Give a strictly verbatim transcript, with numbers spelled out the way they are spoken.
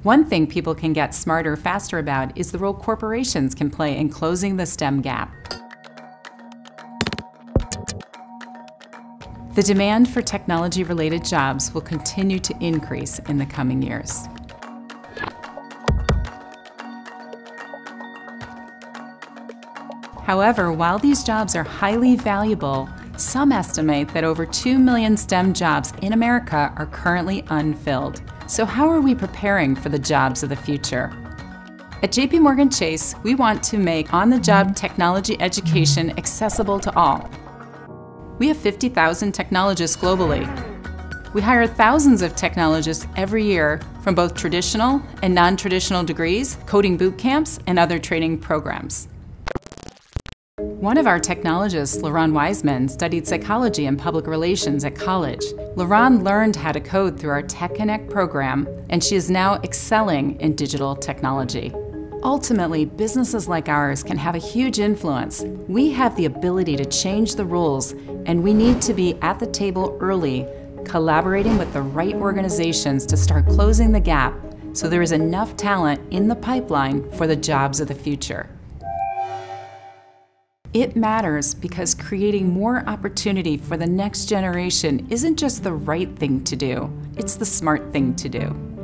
One thing people can get smarter faster about is the role corporations can play in closing the STEM gap. The demand for technology-related jobs will continue to increase in the coming years. However, while these jobs are highly valuable, some estimate that over two million STEM jobs in America are currently unfilled. So how are we preparing for the jobs of the future? At J P Morgan Chase, we want to make on-the-job technology education accessible to all. We have fifty thousand technologists globally. We hire thousands of technologists every year from both traditional and non-traditional degrees, coding boot camps, and other training programs. One of our technologists, Laron Wiseman, studied psychology and public relations at college. Laron learned how to code through our Tech Connect program, and she is now excelling in digital technology. Ultimately, businesses like ours can have a huge influence. We have the ability to change the rules, and we need to be at the table early, collaborating with the right organizations to start closing the gap so there is enough talent in the pipeline for the jobs of the future. It matters because creating more opportunity for the next generation isn't just the right thing to do, it's the smart thing to do.